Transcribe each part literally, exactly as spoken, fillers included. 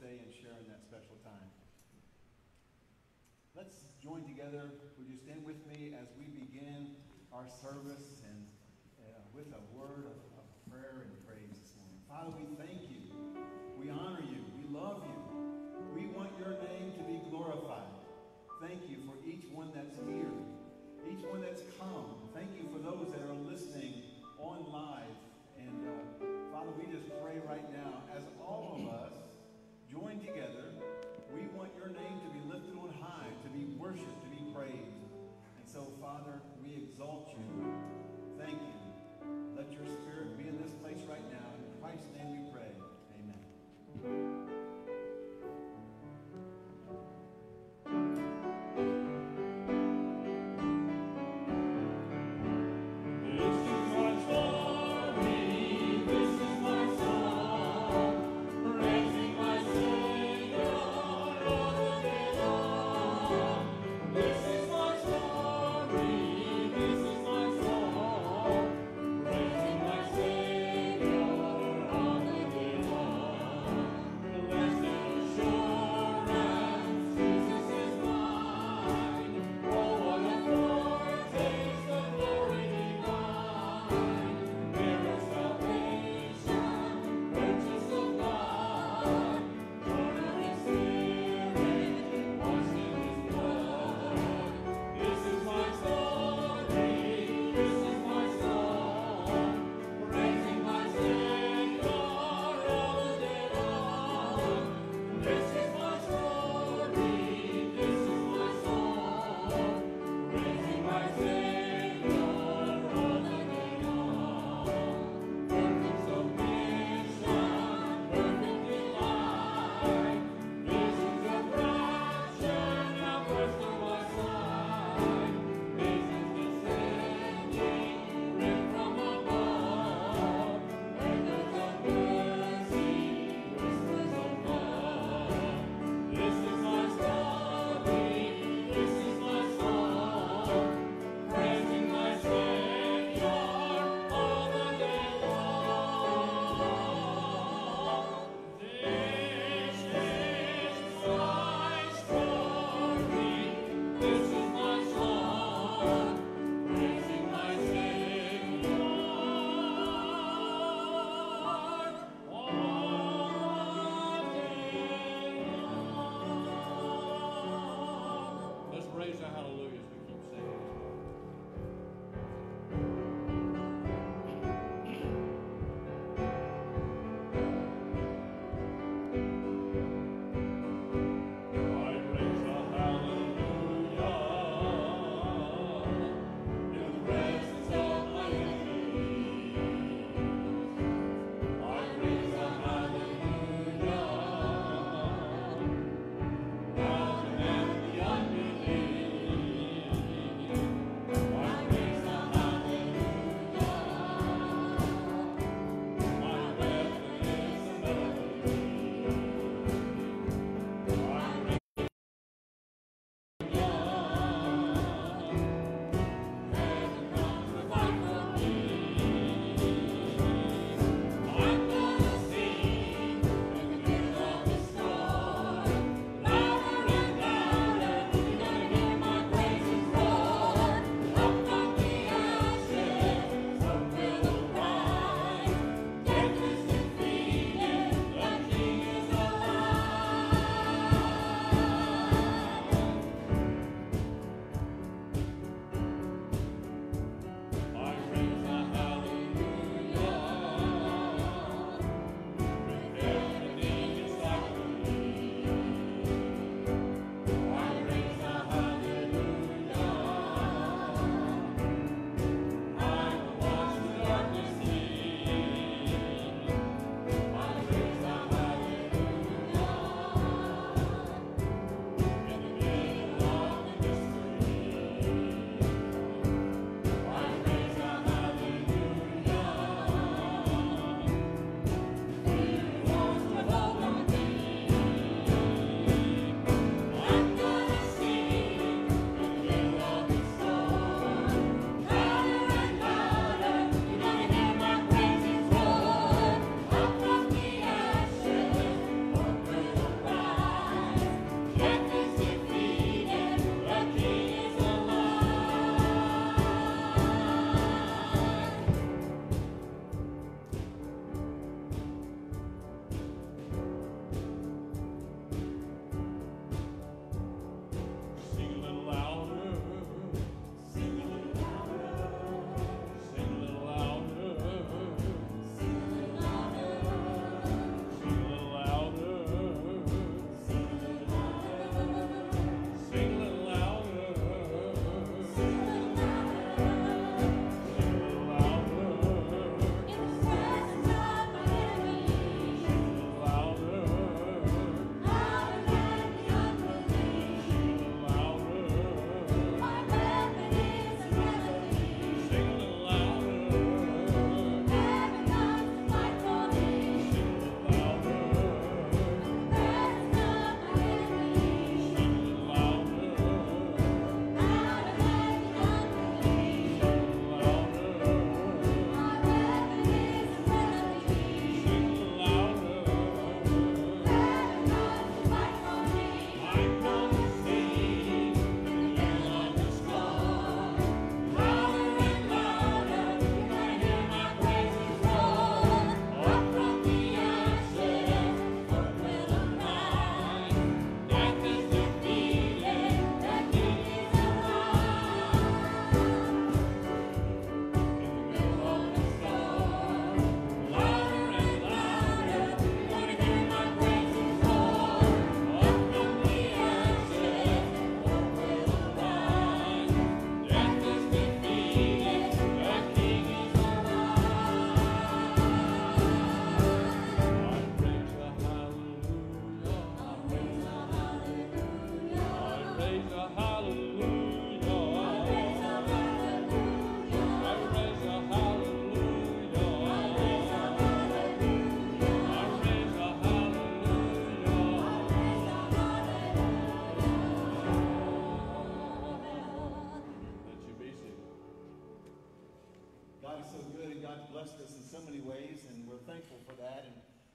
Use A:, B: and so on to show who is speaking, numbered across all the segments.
A: day and sharing that special time. Let's join together. Would you stand with me as we begin our service and uh, with a word of, of prayer and praise this morning. Father, we thank you. We honor you. We love you. We want your name to be glorified. Thank you for each one that's here, each one that's come. Thank you for those that are listening on live. And uh, Father, we just pray right now, as all of us join together, we want your name to be lifted on high, to be worshiped, to be praised. And so, Father, we exalt you. Thank you. Let your spirit be in this place right now. In Christ's name we pray. Amen.
B: This is my story, this is my song.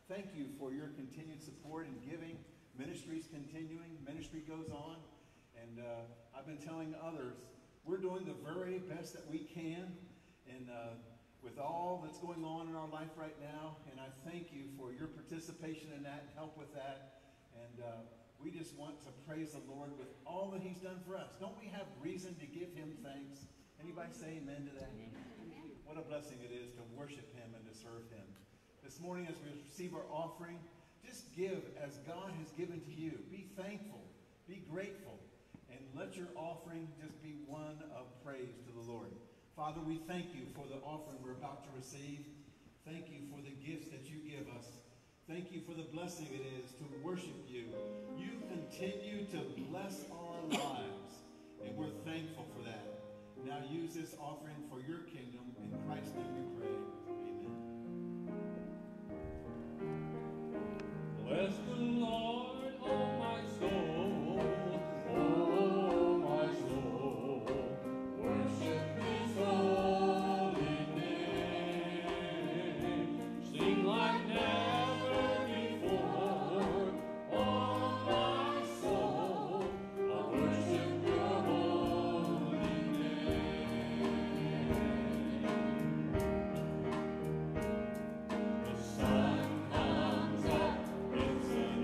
A: Thank you for your continued support and giving. Ministry's continuing. Ministry goes on. And uh, I've been telling others, we're doing the very best that we can. And uh, with all that's going on in our life right now, and I thank you for your participation in that and help with that. And uh, we just want to praise the Lord with all that he's done for us. Don't we have reason to give him thanks? Anybody say amen to that? Amen. What a blessing it is to worship him and to serve him. This morning as we receive our offering, just give as God has given to you. Be thankful. Be grateful. And let your offering just be one of praise to the Lord. Father, we thank you for the offering we're about to receive. Thank you for the gifts that you give us. Thank you for the blessing it is to worship you. You continue to bless our lives, and we're thankful for that. Now use this offering for your kingdom. In Christ's name we pray. Amen.
B: Bless the Lord, oh my soul, oh my soul, worship his holy name, sing like never before, oh my soul, I worship your holy name. The sun comes up, it's a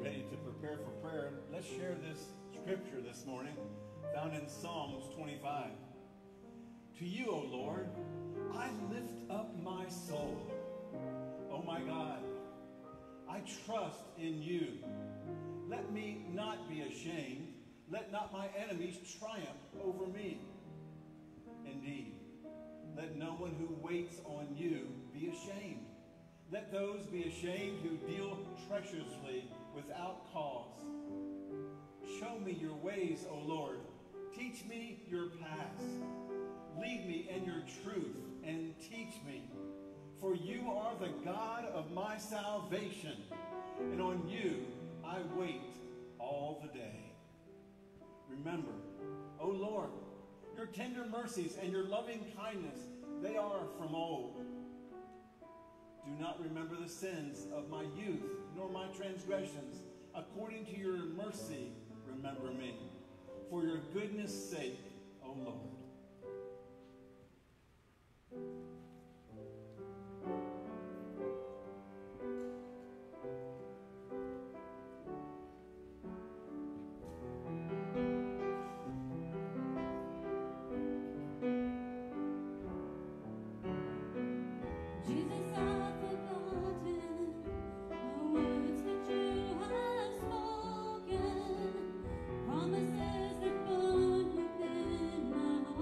A: ready to prepare for prayer, let's share this scripture this morning, found in Psalms twenty-five. To you, O Lord, I lift up my soul. O my God, I trust in you. Let me not be ashamed. Let not my enemies triumph over me. Indeed, let no one who waits on you be ashamed. Let those be ashamed who deal treacherously without cause. Show me your ways, O Lord. Teach me your paths. Lead me in your truth and teach me. For you are the God of my salvation, and on you I wait all the day. Remember, O Lord, your tender mercies and your loving kindness, they are from old. Do not remember the sins of my youth, nor my transgressions. According to your mercy, remember me. For your goodness' sake, O Lord.
C: Promises that burn within my heart.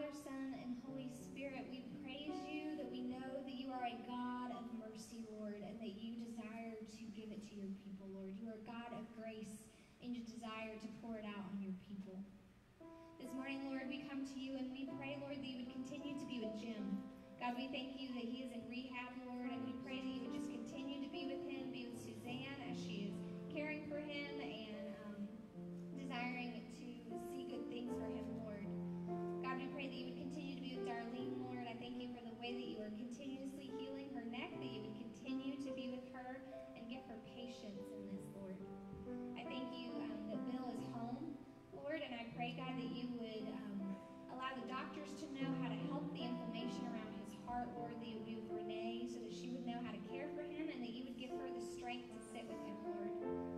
C: Father, Son, and Holy Spirit, we praise you that we know that you are a God of mercy, Lord, and that you desire to give it to your people, Lord. You are a God of grace, and you desire to pour it out on your people. This morning, Lord, we come to you and we pray, Lord, that you would continue to be with Jim. God, we thank you that he is in rehab, Lord, and we pray that you would just continue to be with him, be with Suzanne as she is caring for him and um, desiring to see good things for him, Lord. God, we pray that you would continue to be with Darlene, Lord. I thank you for the way that you are continuously healing her neck, that you would continue to be with her and give her patience in this, Lord. I thank you um, that Bill is home, Lord, and I pray, God, that you would um, allow the doctors to know how to help the inflammation around his heart, Lord, that you would be with Renee so that she would know how to care for him and that you would give her the strength to sit with him, Lord.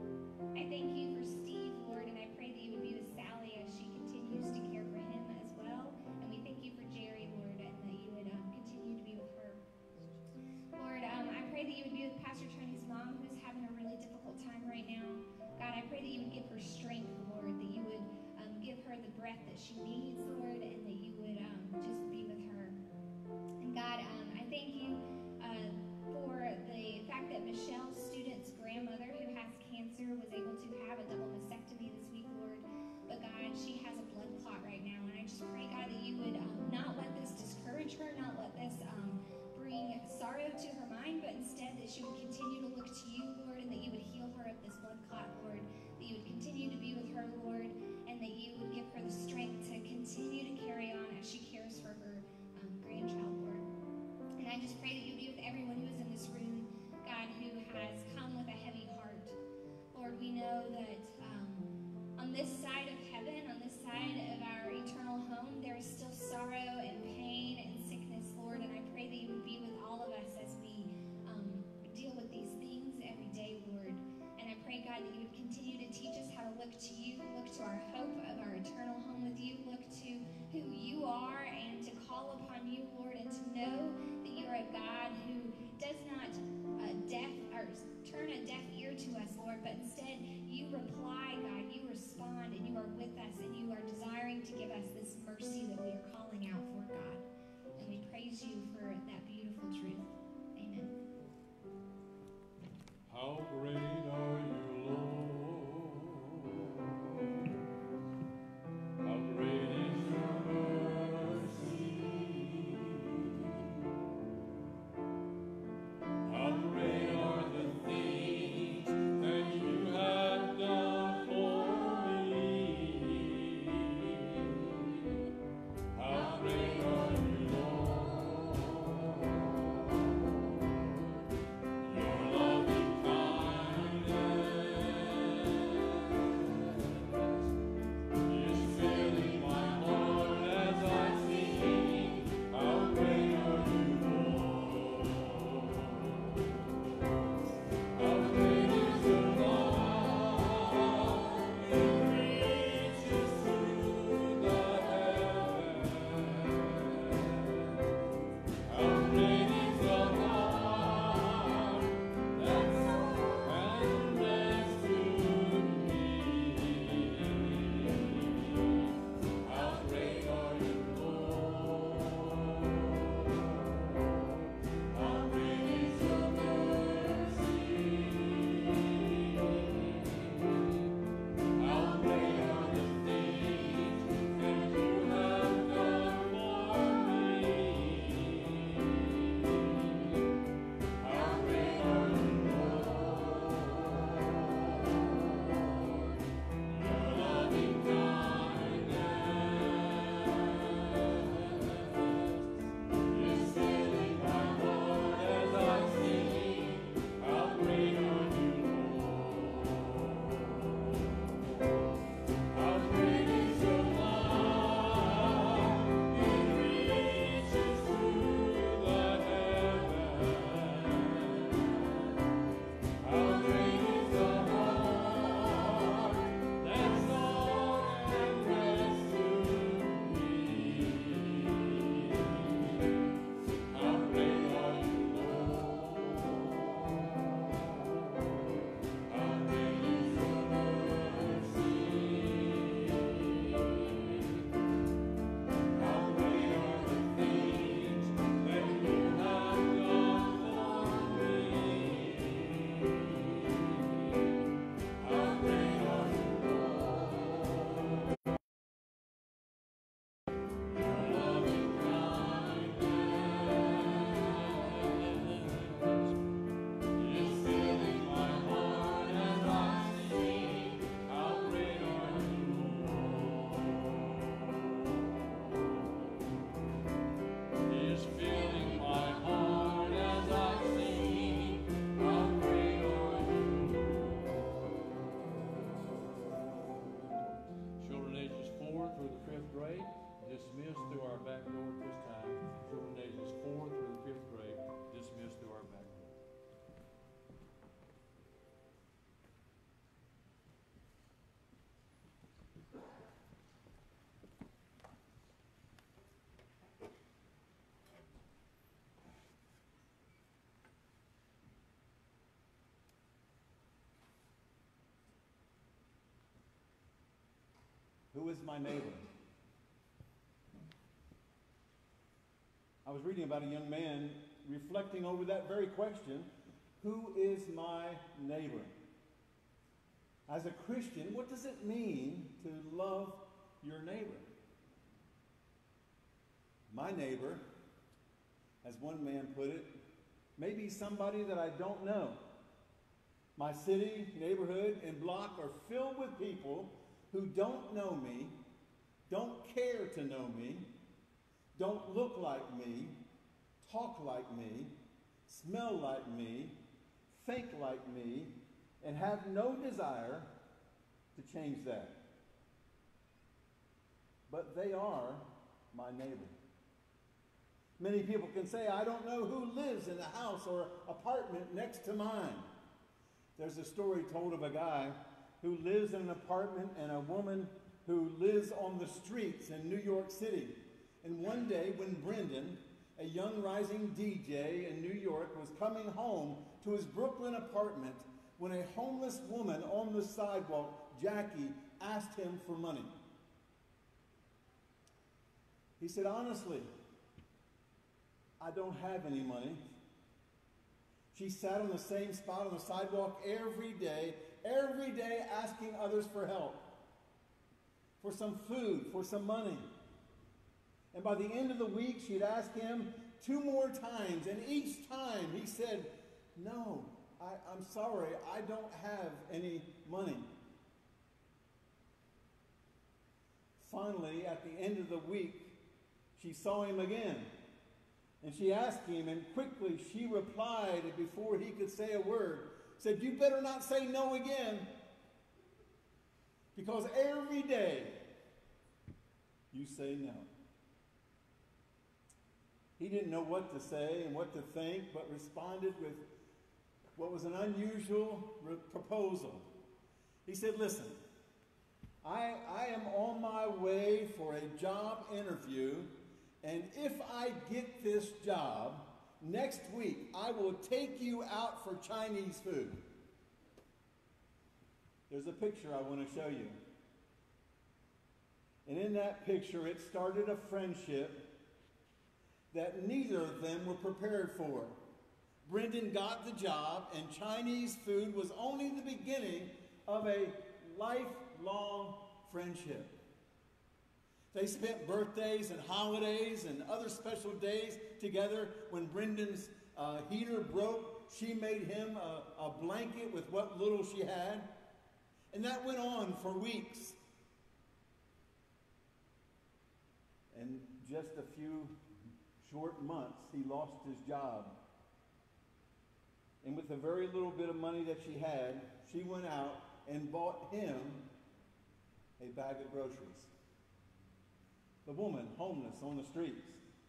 C: I thank you for Steve, Lord, and I pray that you would be with Sally as she continues to care for him as well. And we thank you for Jerry, Lord, and that you would um, continue to be with her. Lord, um, I pray that you would be with Pastor Tony's mom, who's having a really difficult time right now. God, I pray that you would give her strength, Lord, that you would um, give her the breath that she needs, Lord, and that you would um, just be with her. And God, um, I thank you uh, for the fact that Michelle's student's grandmother, who has cancer, was able to have a double mastectomy this week, Lord. But God, she has a blood clot right now, and I just pray, God, that you would um, not let this discourage her, not let this um, bring sorrow to her mind, but instead that she would continue to look to you, Lord, and that you would heal her of this blood clot, Lord. That you would continue to be with her, Lord, and that you would give her the strength to continue to carry on as she cares for her um, grandchild, Lord. And I just pray that you be with everyone who is in this room, God, who has come with a heavy heart. Lord, we know that um, on this side of heaven, on this side of our eternal home, there is still sorrow and pain and sickness, Lord, and I pray that you would be with all of us as we um, deal with these things every day, Lord. And I pray, God, that you would continue to teach us how to look to you, look to our hope of our eternal home with you, look to who you are, and to call upon you, Lord, and to know that you are a God who does not uh, deaf or turn a deaf ear to us, Lord, but instead you reply, God, you respond, and you are with us, and you are desiring to give us this mercy that we are calling out for, God. And we praise you for that beautiful truth. Amen.
B: How great are you, Lord? How great is your mercy? How great are the things that you have done for grade, dismissed through our back door at this time. Children ages four through the fifth grade, dismissed through our back door.
A: Who is my neighbor? I was reading about a young man reflecting over that very question. Who is my neighbor? As a Christian, what does it mean to love your neighbor? My neighbor, as one man put it, may be somebody that I don't know. My city, neighborhood, and block are filled with people who don't know me, don't care to know me, don't look like me, talk like me, smell like me, think like me, and have no desire to change that. But they are my neighbor. Many people can say, I don't know who lives in the house or apartment next to mine. There's a story told of a guy who lives in an apartment and a woman who lives on the streets in New York City. And one day when Brendan, a young rising D J in New York, was coming home to his Brooklyn apartment when a homeless woman on the sidewalk, Jackie, asked him for money. He said, honestly, I don't have any money. She sat on the same spot on the sidewalk every day, every day asking others for help, for some food, for some money. And by the end of the week, she'd ask him two more times, and each time he said, no, I, I'm sorry, I don't have any money. Finally, at the end of the week, she saw him again. And she asked him, and quickly she replied, and before he could say a word, said, you better not say no again, because every day you say no. He didn't know what to say and what to think, but responded with what was an unusual re- proposal. He said, listen, I, I am on my way for a job interview, and if I get this job, next week I will take you out for Chinese food. There's a picture I want to show you. And in that picture, it started a friendship that neither of them were prepared for. Brendan got the job, and Chinese food was only the beginning of a lifelong friendship. They spent birthdays and holidays and other special days together. When Brendan's uh, heater broke, she made him a, a blanket with what little she had. And that went on for weeks. And just a few short months, he lost his job. And with the very little bit of money that she had, she went out and bought him a bag of groceries. The woman, homeless on the streets.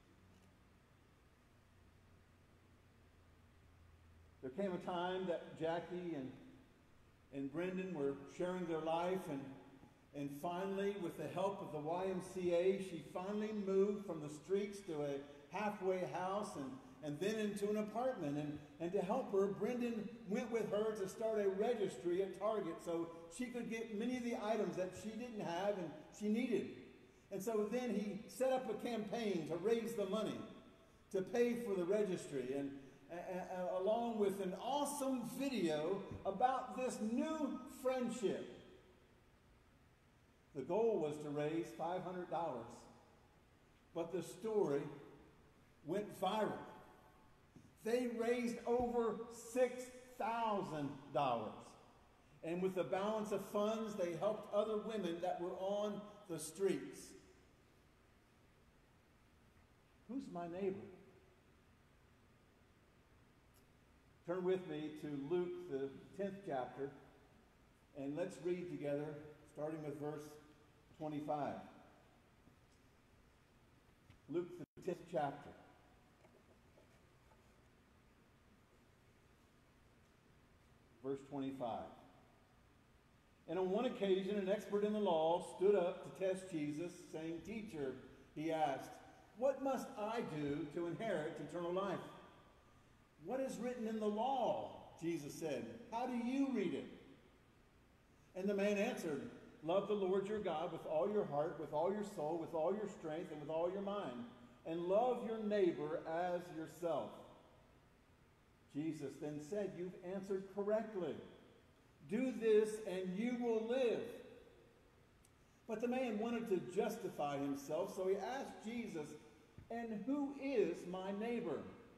A: There came a time that Jackie and, and Brendan were sharing their life, and, and finally, with the help of the Y M C A, she finally moved from the streets to a halfway house and, and then into an apartment. And, and to help her, Brendan went with her to start a registry at Target so she could get many of the items that she didn't have and she needed. And so then he set up a campaign to raise the money to pay for the registry, and uh, along with an awesome video about this new friendship. The goal was to raise five hundred dollars, but the story went viral. They raised over six thousand dollars. And with the balance of funds, they helped other women that were on the streets. Who's my neighbor? Turn with me to Luke, the tenth chapter, and let's read together, starting with verse twenty-five. Luke, the tenth chapter. Verse twenty-five. And on one occasion, an expert in the law stood up to test Jesus, saying, "Teacher," he asked, "what must I do to inherit eternal life?" "What is written in the law?" Jesus said. "How do you read it?" And the man answered, "Love the Lord your God with all your heart, with all your soul, with all your strength, and with all your mind, and love your neighbor as yourself." Jesus then said, "You've answered correctly. Do this and you will live." But the man wanted to justify himself, so he asked Jesus, "And who is my neighbor?"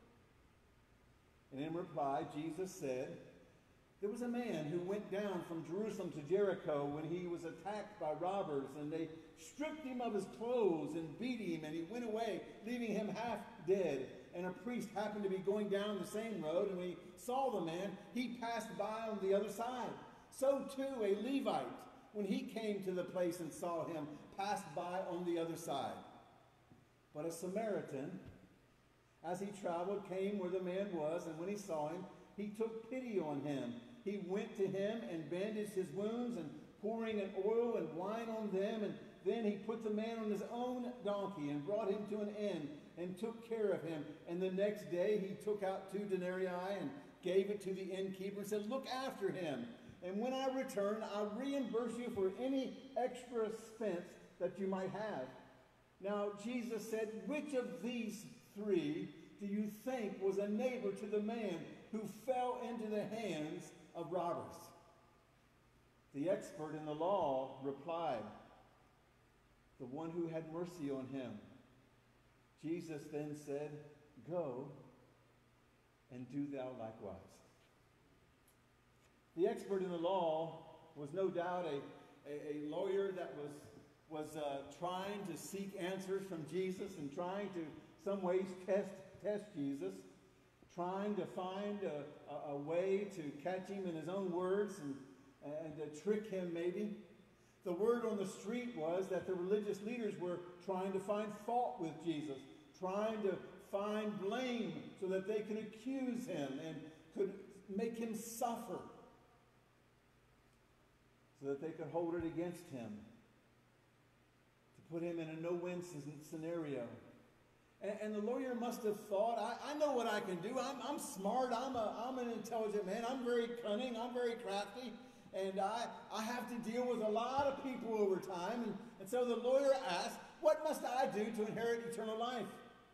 A: And in reply, Jesus said, "There was a man who went down from Jerusalem to Jericho when he was attacked by robbers, and they stripped him of his clothes and beat him, and he went away, leaving him half dead. And a priest happened to be going down the same road, and when he saw the man, he passed by on the other side. So too a Levite, when he came to the place and saw him, passed by on the other side. But a Samaritan, as he traveled, came where the man was, and when he saw him, he took pity on him. He went to him and bandaged his wounds, and pouring an oil and wine on them, and then he put the man on his own donkey and brought him to an inn and took care of him. And the next day he took out two denarii and gave it to the innkeeper and said, 'Look after him, and when I return, I'll reimburse you for any extra expense that you might have.' Now Jesus said, 'Which of these three do you think was a neighbor to the man who fell into the hands of robbers?' The expert in the law replied, 'The one who had mercy on him.' Jesus then said, 'Go and do thou likewise.'" The expert in the law was no doubt a, a, a lawyer that was, was uh, trying to seek answers from Jesus and trying to, some ways, test, test Jesus, trying to find a, a, a way to catch him in his own words and, and to trick him maybe. The word on the street was that the religious leaders were trying to find fault with Jesus, trying to find blame so that they could accuse him and could make him suffer, so that they could hold it against him, to put him in a no-win scenario. And, and the lawyer must have thought, I, I know what I can do. I'm, I'm smart. I'm, a, I'm an intelligent man. I'm very cunning. I'm very crafty. And I, I have to deal with a lot of people over time. And, and so the lawyer asked, "What must I do to inherit eternal life?"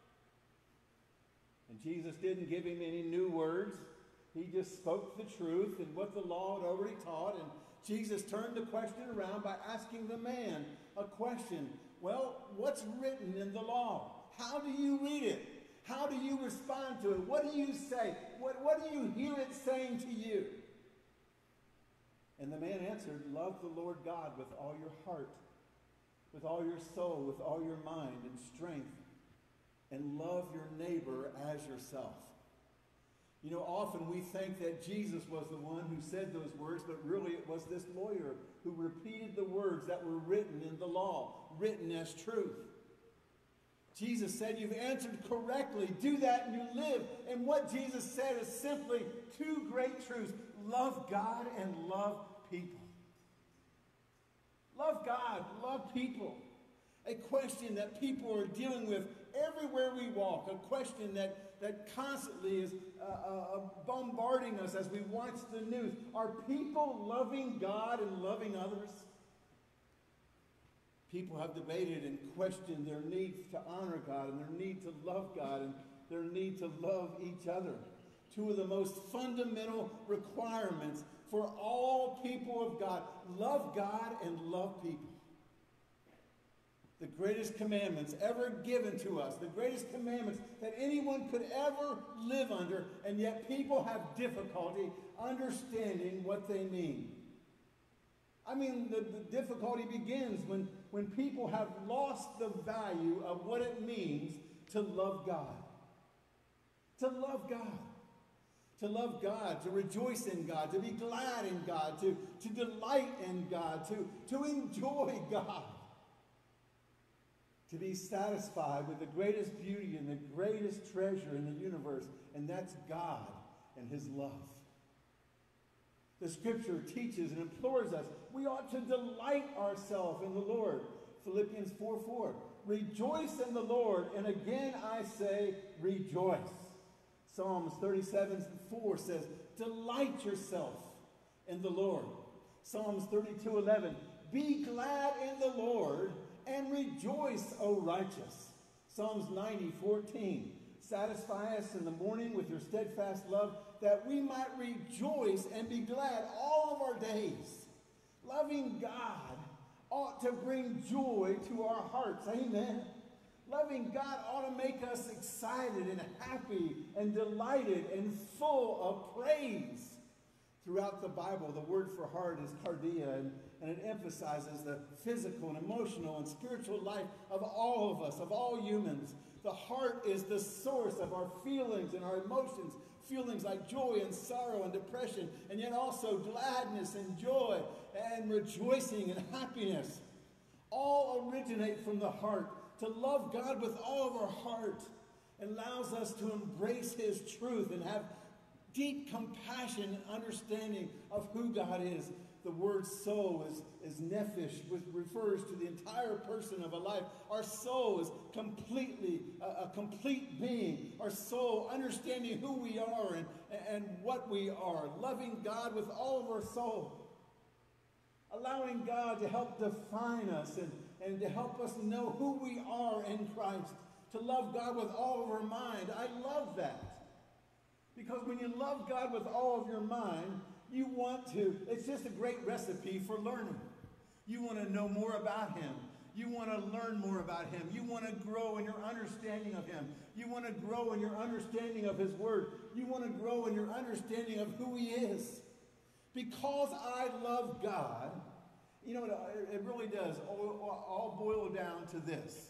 A: And Jesus didn't give him any new words. He just spoke the truth and what the law had already taught. And Jesus turned the question around by asking the man a question. "Well, what's written in the law? How do you read it? How do you respond to it? What do you say? What, what do you hear it saying to you?" And the man answered, "Love the Lord God with all your heart, with all your soul, with all your mind and strength, and love your neighbor as yourself." You know, often we think that Jesus was the one who said those words, but really it was this lawyer who repeated the words that were written in the law, written as truth. Jesus said, "You've answered correctly. Do that and you live." And what Jesus said is simply two great truths. Love God and love people. Love God, love people. A question that people are dealing with everywhere we walk. A question that, that constantly is uh, uh, bombarding us as we watch the news. Are people loving God and loving others? People have debated and questioned their need to honor God and their need to love God and their need to love each other. Two of the most fundamental requirements for all people of God. Love God and love people. The greatest commandments ever given to us. The greatest commandments that anyone could ever live under. And yet people have difficulty understanding what they mean. I mean, the, the difficulty begins when, when people have lost the value of what it means to love God. To love God. To love God, to rejoice in God, to be glad in God, to, to delight in God, to, to enjoy God. to be satisfied with the greatest beauty and the greatest treasure in the universe, and that's God and his love. The scripture teaches and implores us we ought to delight ourselves in the Lord. Philippians four four. Rejoice in the Lord, and again I say rejoice. Psalms thirty-seven four says, delight yourself in the Lord. Psalms thirty-two eleven. Be glad in the Lord and rejoice, O righteous. Psalms ninety fourteen. Satisfy us in the morning with your steadfast love, that we might rejoice and be glad all of our days. Loving God ought to bring joy to our hearts. Amen. Loving God ought to make us excited and happy and delighted and full of praise. Throughout the Bible, the word for heart is cardia, and, and it emphasizes the physical and emotional and spiritual life of all of us, of all humans. The heart is the source of our feelings and our emotions, feelings like joy and sorrow and depression, and yet also gladness and joy and rejoicing and happiness. All originate from the heart. To love God with all of our heart allows us to embrace his truth and have deep compassion and understanding of who God is. The word soul is, is nephesh, which refers to the entire person of a life. Our soul is completely, a, a complete being. Our soul understanding who we are and, and what we are. Loving God with all of our soul. Allowing God to help define us and, and to help us know who we are in Christ. To love God with all of our mind. I love that. Because when you love God with all of your mind, you want to, it's just a great recipe for learning. You want to know more about him. You want to learn more about him. You want to grow in your understanding of him. You want to grow in your understanding of his word. You want to grow in your understanding of who he is. Because I love God, you know, it really does all, all boil down to this.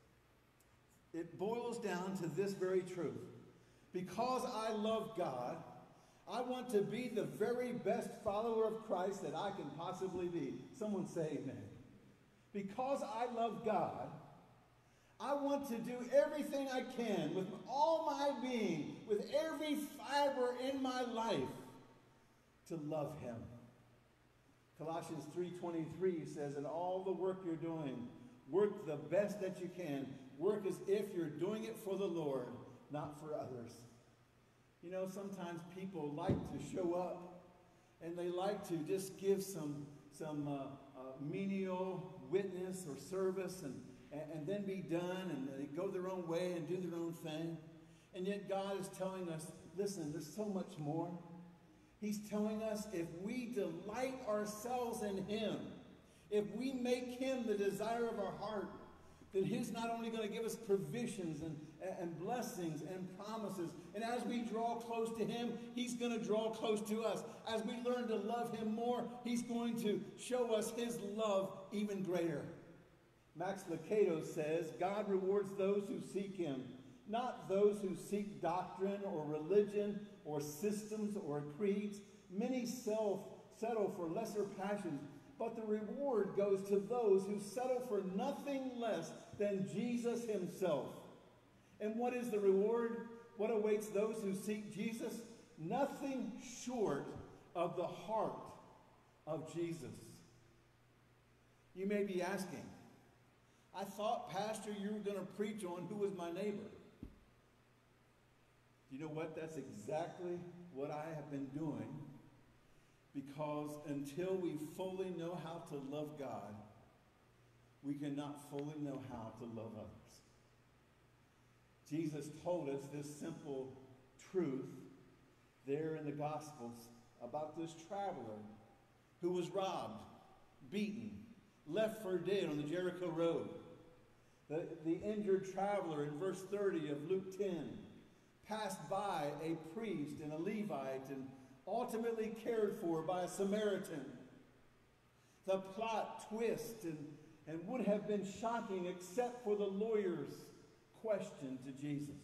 A: It boils down to this very truth. Because I love God, I want to be the very best follower of Christ that I can possibly be. Someone say amen. Because I love God, I want to do everything I can with all my being, with every fiber in my life, to love him. Colossians three twenty-three says, in all the work you're doing, work the best that you can. Work as if you're doing it for the Lord, not for others. You know, sometimes people like to show up and they like to just give some, some uh, uh, menial witness or service and, and, and then be done, and they go their own way and do their own thing. And yet God is telling us, listen, there's so much more. He's telling us if we delight ourselves in him, if we make him the desire of our heart, then he's not only going to give us provisions and, and blessings and promises, and as we draw close to him, he's going to draw close to us. As we learn to love him more, he's going to show us his love even greater. Max Lucado says, God rewards those who seek him, not those who seek doctrine or religion or systems or creeds. Many self settle for lesser passions, but the reward goes to those who settle for nothing less than Jesus himself. And what is the reward? What awaits those who seek Jesus? Nothing short of the heart of Jesus. You may be asking, I thought, Pastor, you were going to preach on who was my neighbor. You know what? That's exactly what I have been doing, because until we fully know how to love God, we cannot fully know how to love others. Jesus told us this simple truth there in the Gospels about this traveler who was robbed, beaten, left for dead on the Jericho road. The, the injured traveler in verse thirty of Luke ten passed by a priest and a Levite and ultimately cared for by a Samaritan. The plot twist and, and would have been shocking except for the lawyer's question to Jesus.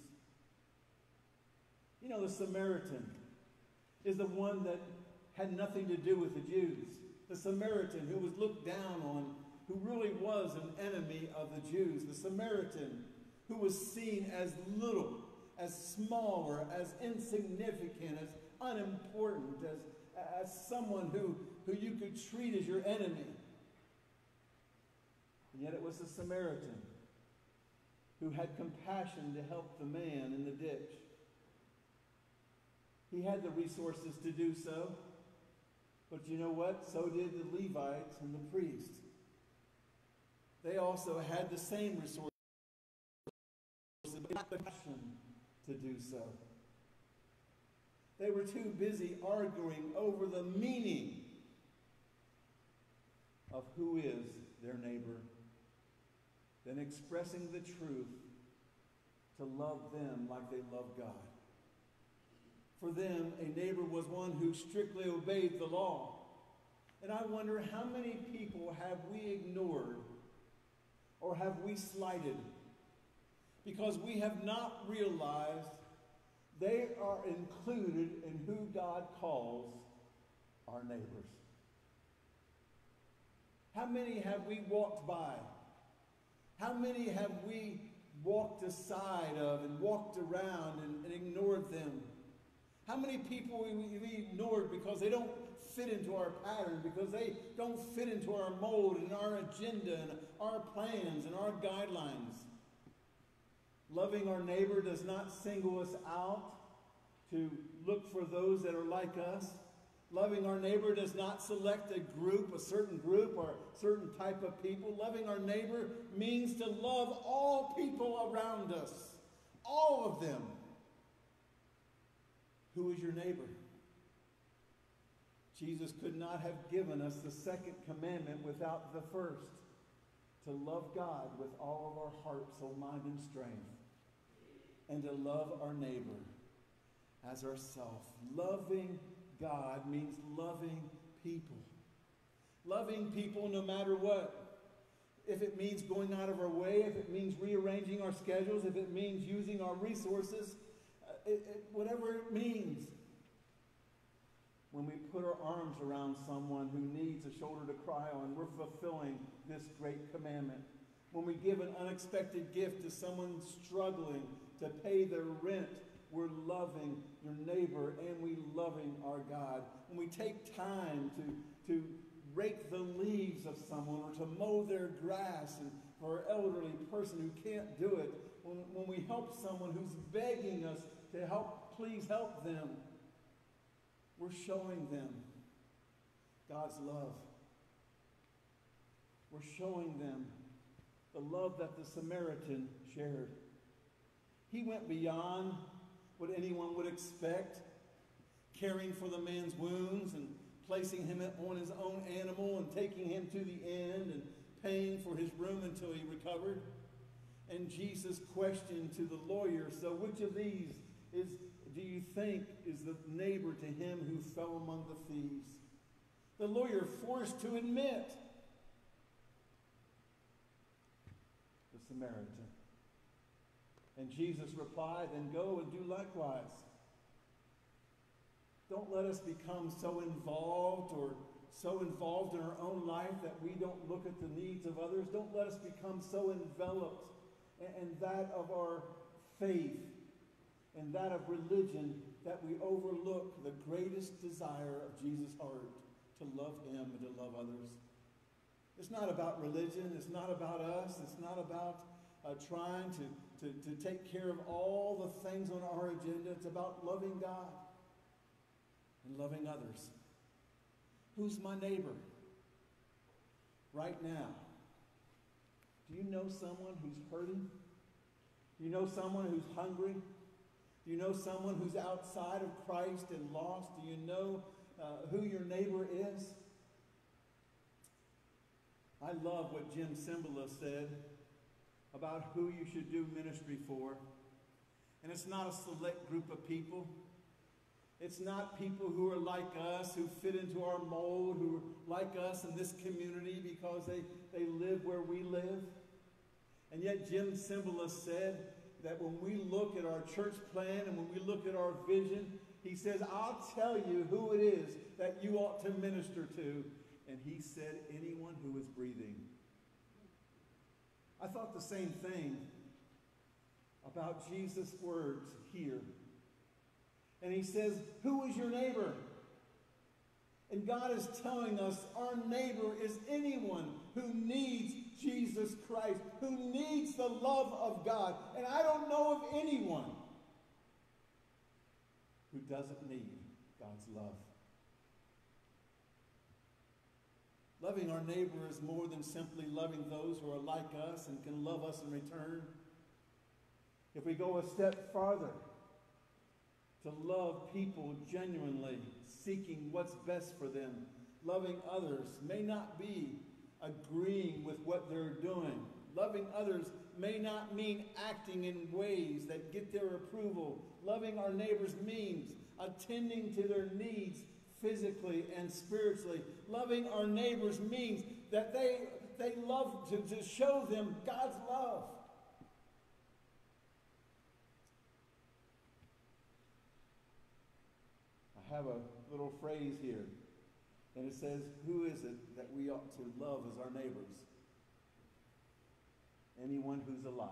A: You know, the Samaritan is the one that had nothing to do with the Jews. The Samaritan who was looked down on who really was an enemy of the Jews, the Samaritan, who was seen as little, as smaller, as insignificant, as unimportant, as, as someone who, who you could treat as your enemy. And yet it was the Samaritan who had compassion to help the man in the ditch. He had the resources to do so. But you know what? So did the Levites and the priests. They also had the same resources, but not the passion to do so. They were too busy arguing over the meaning of who is their neighbor than expressing the truth to love them like they love God. For them, a neighbor was one who strictly obeyed the law. And I wonder, how many people have we ignored or have we slighted because we have not realized they are included in who God calls our neighbors? How many have we walked by? How many have we walked aside of and walked around and, and ignored them? How many people we, we ignored because they don't fit into our pattern, because they don't fit into our mold and our agenda and our plans and our guidelines? Loving our neighbor does not single us out to look for those that are like us. Loving our neighbor does not select a group, a certain group or a certain type of people. Loving our neighbor means to love all people around us, all of them. Who is your neighbor? Jesus could not have given us the second commandment without the first, to love God with all of our heart, soul, mind, and strength, and to love our neighbor as ourselves. Loving God means loving people. Loving people no matter what. If it means going out of our way, if it means rearranging our schedules, if it means using our resources, It, it, whatever it means. When we put our arms around someone who needs a shoulder to cry on, we're fulfilling this great commandment. When we give an unexpected gift to someone struggling to pay their rent, we're loving your neighbor and we loving our God. When we take time to, to rake the leaves of someone or to mow their grass, and for an elderly person who can't do it, when, when we help someone who's begging us to help, please help them, we're showing them God's love. We're showing them the love that the Samaritan shared. He went beyond what anyone would expect, caring for the man's wounds and placing him on his own animal and taking him to the end and paying for his room until he recovered. And Jesus questioned to the lawyer, so which of these is, do you think, is the neighbor to him who fell among the thieves? The lawyer forced to admit the Samaritan. And Jesus replied, then go and do likewise. Don't let us become so involved or so involved in our own life that we don't look at the needs of others. Don't let us become so enveloped in that of our faith and that of religion that we overlook the greatest desire of Jesus' heart, to love him and to love others. It's not about religion. It's not about us. It's not about uh, trying to, to, to take care of all the things on our agenda. It's about loving God and loving others. Who's my neighbor right now? Do you know someone who's hurting? Do you know someone who's hungry? Do you know someone who's outside of Christ and lost? Do you know uh, who your neighbor is? I love what Jim Cymbala said about who you should do ministry for. And it's not a select group of people. It's not people who are like us, who fit into our mold, who are like us in this community because they, they live where we live. And yet Jim Cymbala said that when we look at our church plan and when we look at our vision, he says, I'll tell you who it is that you ought to minister to. And he said, anyone who is breathing. I thought the same thing about Jesus' words here. And he says, who is your neighbor? And God is telling us our neighbor is anyone who needs Jesus Christ, who needs the love of God. And I don't know of anyone who doesn't need God's love. Loving our neighbor is more than simply loving those who are like us and can love us in return. If we go a step farther, to love people genuinely, seeking what's best for them, loving others may not be agreeing with what they're doing. Loving others may not mean acting in ways that get their approval. Loving our neighbors means attending to their needs physically and spiritually. Loving our neighbors means that they, they love to, to show them God's love. I have a little phrase here, and it says, who is it that we ought to love as our neighbors? Anyone who's alive.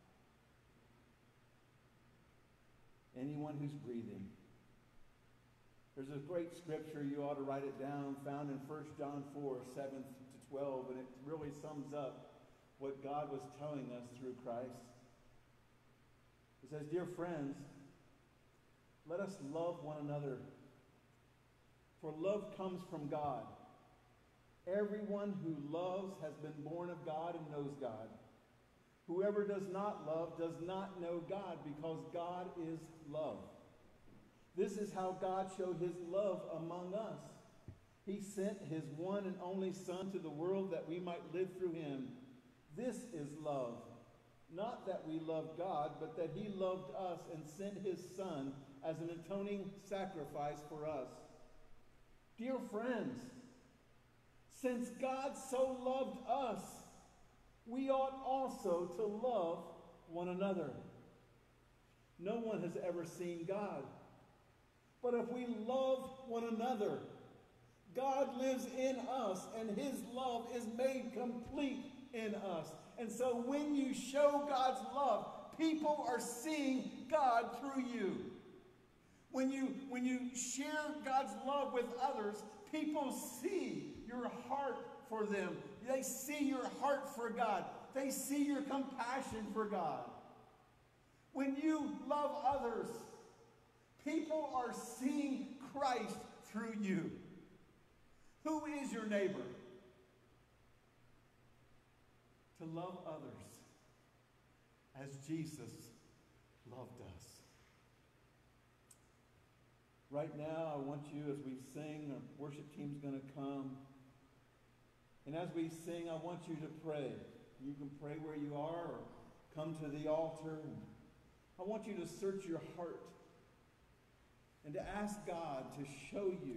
A: Anyone who's breathing. There's a great scripture, you ought to write it down, found in First John four, seven to twelve, and it really sums up what God was telling us through Christ. It says, dear friends, let us love one another, for love comes from God. Everyone who loves has been born of God and knows God. Whoever does not love does not know God, because God is love. This is how God showed his love among us. He sent his one and only Son to the world that we might live through him. This is love. Not that we loved God, but that he loved us and sent his Son as an atoning sacrifice for us. Dear friends, since God so loved us, we ought also to love one another. No one has ever seen God. But if we love one another, God lives in us, and his love is made complete in us. And so when you show God's love, people are seeing God through you. When you, when you share God's love with others, people see your heart for them. They see your heart for God. They see your compassion for God. When you love others, people are seeing Christ through you. Who is your neighbor? To love others as Jesus loved us. Right now, I want you, as we sing, our worship team's going to come. And as we sing, I want you to pray. You can pray where you are or come to the altar. I want you to search your heart and to ask God to show you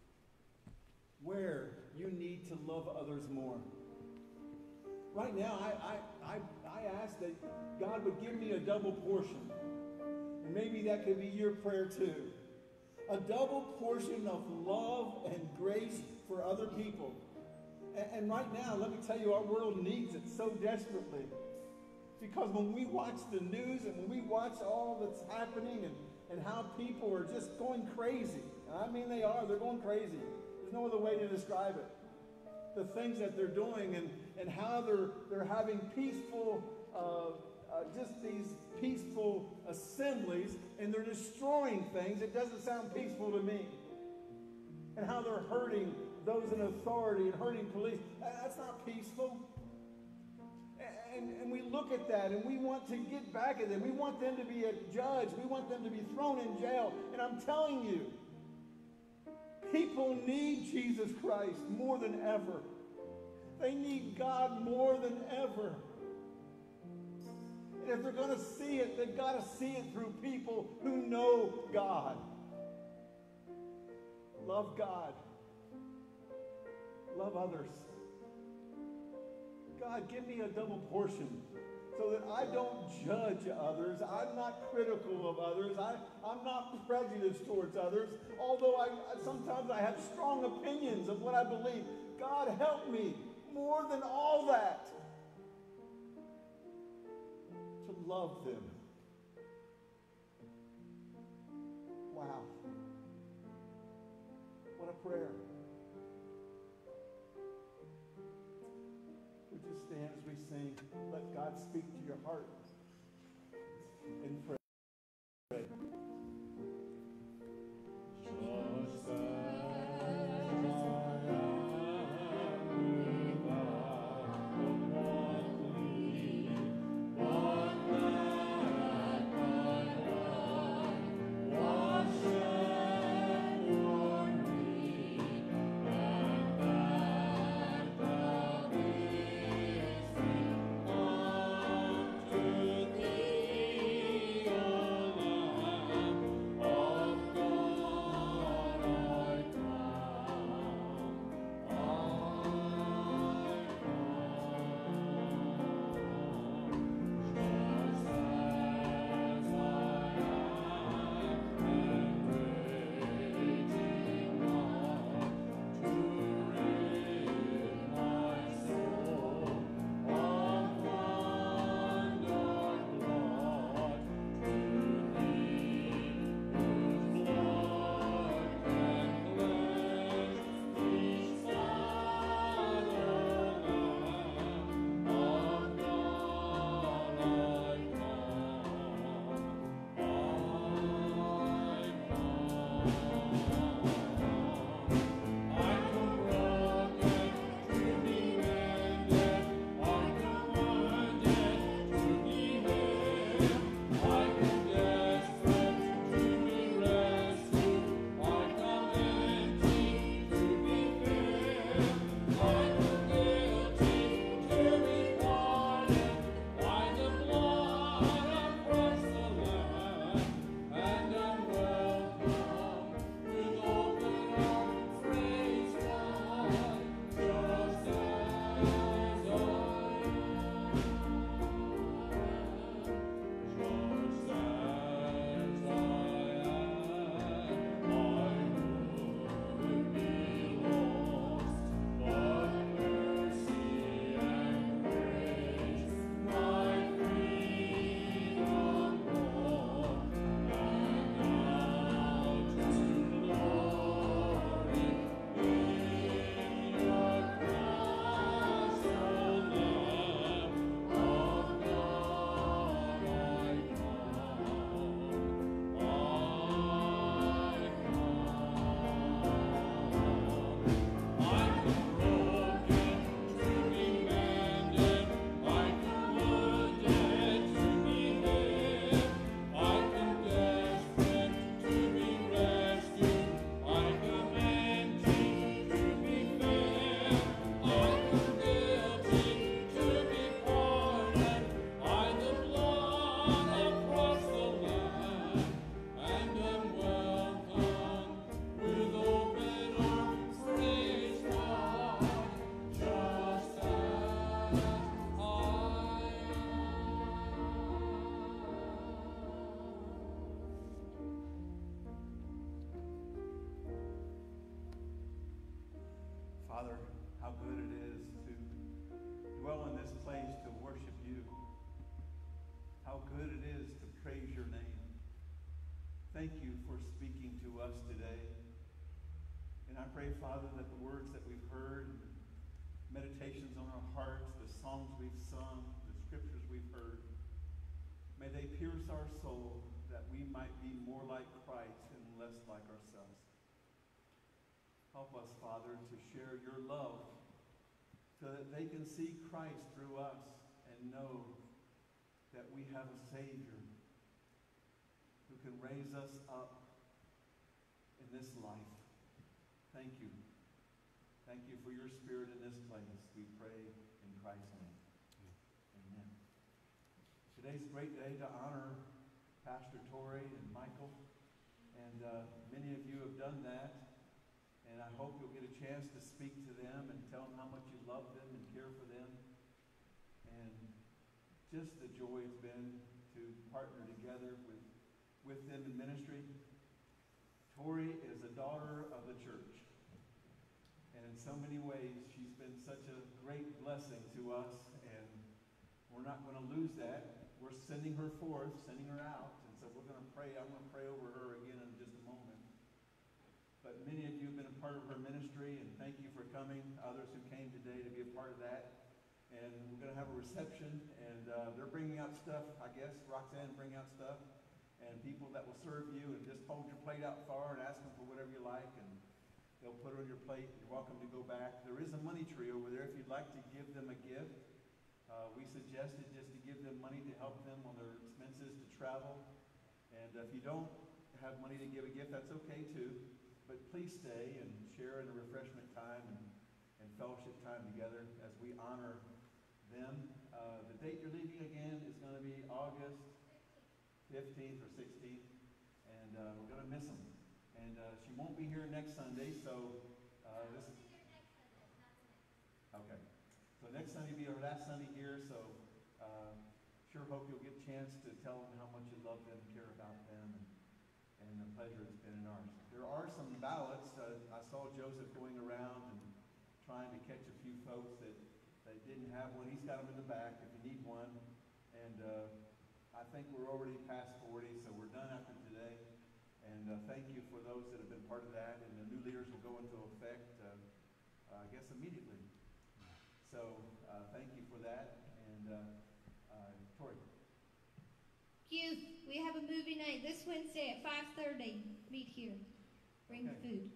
A: where you need to love others more. Right now, I, I, I, I ask that God would give me a double portion. And maybe that could be your prayer too. A double portion of love and grace for other people. And, and right now, let me tell you, our world needs it so desperately. Because when we watch the news and when we watch all that's happening and, and how people are just going crazy, and I mean they are, they're going crazy. There's no other way to describe it. The things that they're doing and, and how they're, they're having peaceful, uh, uh, just these peaceful assemblies, and they're destroying things. It doesn't sound peaceful to me. And how they're hurting those in authority and hurting police. That's not peaceful. And, and we look at that and we want to get back at them. We want them to be a judge. We want them to be thrown in jail. And I'm telling you, people need Jesus Christ more than ever. They need God more than ever. And if they're going to see it, they've got to see it through people who know God. Love God. Love others. God, give me a double portion so that I don't judge others. I'm not critical of others. I, I'm not prejudiced towards others, although I, sometimes I have strong opinions of what I believe. God, help me more than all that love them. Wow. What a prayer. Would you stand as we sing, let God speak to your heart and pray.
B: Just as I am without one plea, one that my Lord was shed for me, and that thou bidst me unto thee, O Lamb of God, I come,
A: Father, how good it is to dwell in this place to worship you. How good it is to praise your name. Thank you for speaking to us today. And I pray, Father, that the words that we've heard, meditations on our hearts, the songs we've sung, the scriptures we've heard, may they pierce our soul that we might be more like Christ and less like ourselves. Help us, Father, to share your love so that they can see Christ through us and know that we have a Savior who can raise us up in this life. Thank you. Thank you for your Spirit in this place. We pray in Christ's name. Amen. Today's a great day to honor Pastor Tori and Michael. And uh, many of you have done that. And I hope you'll get a chance to speak to them and tell them how much you love them and care for them. And just the joy it's been to partner together with, with them in ministry. Tori is a daughter of the church. And in so many ways, she's been such a great blessing to us. And we're not going to lose that. we're sending her forth, sending her out. And so we're going to pray. I'm going to pray over her again in just a moment. But many of you have been a part of her ministry, and thank you for coming. Others who came today to be a part of that. And we're going to have a reception, and uh, they're bringing out stuff, I guess. Roxanne bringing out stuff. And people that will serve you, and just hold your plate out far and ask them for whatever you like, and they'll put it on your plate. You're welcome to go back. There is a money tree over there if you'd like to give them a gift. Uh, we suggested just to give them money to help them on their expenses to travel. And uh, if you don't have money to give a gift, that's okay too. But please stay and share in the refreshment time and, and fellowship time together as we honor them. Uh, the date you're leaving again is going to be August fifteenth or sixteenth, and uh, we're going to miss them. And uh, she won't be here next Sunday, so uh, this is... Okay. So next Sunday will be our last Sunday here, so uh, sure hope you'll get a chance to tell them how much you love them, care about them, and, and the pleasure it's been in ours. There are some ballots. Uh, I saw Joseph going around and trying to catch a few folks that, that didn't have one. He's got them in the back if you need one. And uh, I think we're already past forty, so we're done after today. And uh, thank you for those that have been part of that. And the new leaders will go into effect, uh, uh, I guess, immediately. So uh, thank you for that. And uh, uh, Tori.
C: Youth, we have a movie night this Wednesday at five thirty. Meet here. Bring
A: Okay.
C: food.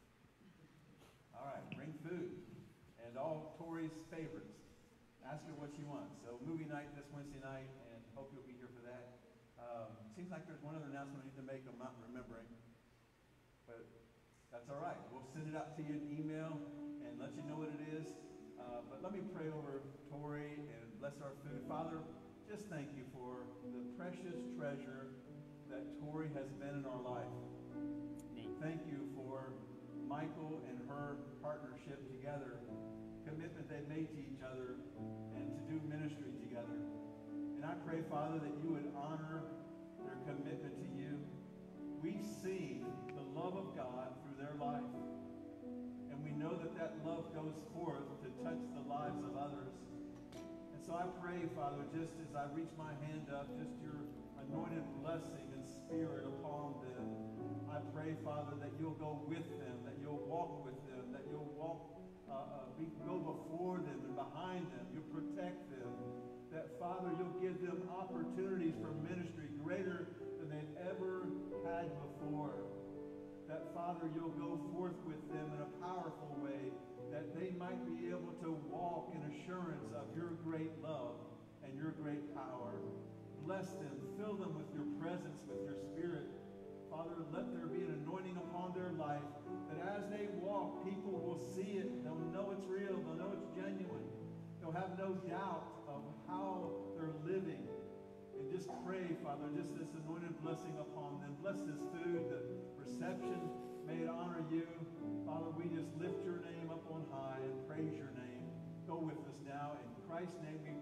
A: All right, bring food. And all Tori's favorites. Ask her what she wants. So movie night this Wednesday night, and hope you'll be here for that. Um, seems like there's one other announcement I need to make I'm not remembering. But that's all right. We'll send it out to you in email and let you know what it is. Uh, but let me pray over Tori and bless our food. Father, just thank you for the precious treasure that Tori has been in our life. Thank you for Michael and her partnership together, commitment they made to each other, and to do ministry together. And I pray, Father, that you would honor their commitment to you. We've seen the love of God through their life. And we know that that love goes forth to touch the lives of others. And so I pray, Father, just as I reach my hand up, just your anointed blessing and spirit upon them. I pray, Father, that you'll go with them, that you'll walk with them, that you'll walk, uh, uh, be, go before them and behind them. You'll protect them. That, Father, you'll give them opportunities for ministry greater than they've ever had before. That, Father, you'll go forth with them in a powerful way, that they might be able to walk in assurance of your great love and your great power. Bless them. Fill them with your presence, with your spirit. Father, let there be an anointing upon their life, that as they walk, people will see it. They'll know it's real. They'll know it's genuine. They'll have no doubt of how they're living. And just pray, Father, just this anointed blessing upon them. Bless this food, the reception. May it honor you. Father, we just lift your name up on high and praise your name. Go with us now. In Christ's name we